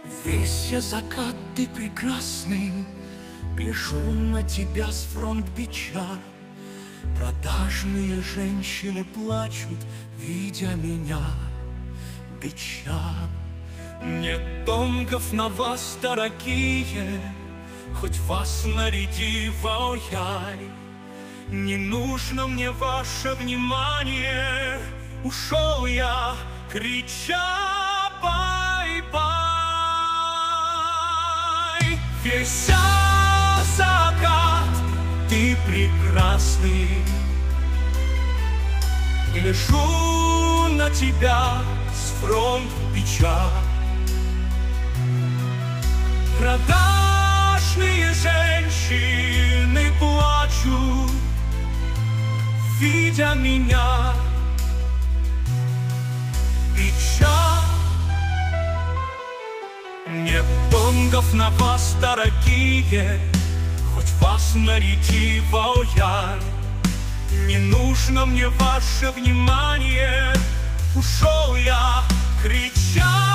Весь я закат, ты прекрасный, гляжу на тебя с фронт бича. Продажные женщины плачут, видя меня, бича. Нет тонгов на вас, дорогие, хоть вас наряди в ой-яй. Не нужно мне ваше внимание, ушел я, крича бай-бай. Весь закат, ты прекрасный, гляжу на тебя с фронт бича. Продажные женщины плачут, видя меня, бича. Нет тонгов на вас, дорогие, хоть вас наряди в ой-яй. Не нужно мне ваше внимание, ушел я, крича